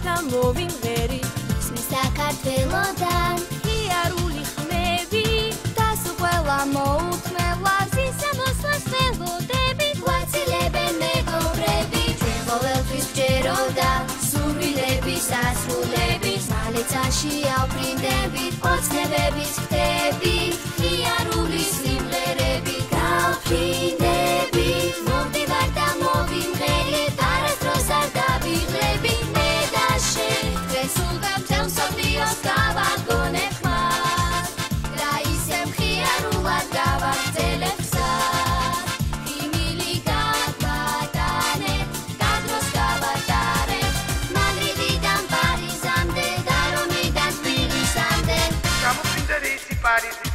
ვართა მოვიმღერი ხსნის საქართველოდან იარული ხმები დასულ ყველა მოუთმელავს ისე მოსვლას ველოდებით გვაცილებენ მეგობრები ჩვენ ყოველთვის ვჯეროდა სურვილების ასრულებით მალეცაში ავფრინდებით ოცნებების ხდებით იარული სიმღერები გავფრინდებით მოვდივარ და მოვიმღერებ არასდროს არ დავიღლები მე და შენ დღეს სულგან მთელ მსოფლიოს გავაგონებ ხმას და ისე მხიარულად გავაგრძელებ გზას ღიმილი გავატანებ გადროს გავატარებ მადრიდიდან პარიზამდე და რომიდან თბილისამდე გამოფრინდელი იცი პარიზის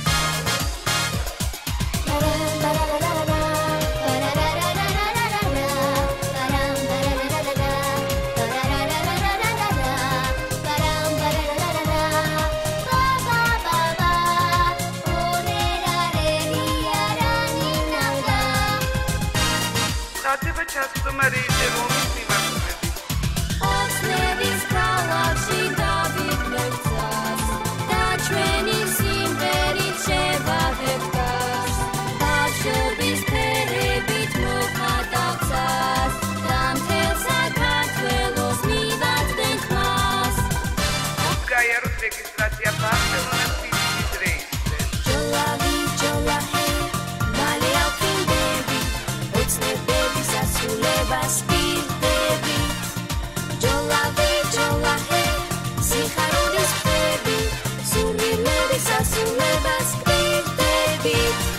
Marite romissima ოცნების ქალაქში დავიწყებ გზას და ჩვენი სიმღერით შევაღებ გას ბავშვობის ფერებით მოვხატავ გზას და მთელ საქართველოს მივაწვდენ ხმას გაიაროთ რეგისტრაცია ბარსელონას ფიზიკის რეისზე ჯოლავი ჯოლაჰე მალე ავფრინდები ოცნებების ასრულებას პირდები ჯოლავი ჯოლაჰე სიხარულის ხდები სურვილების ასრულებას პირდები